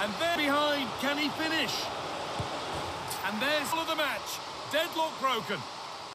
And there behind, can he finish? And there's all of the match. Deadlock broken.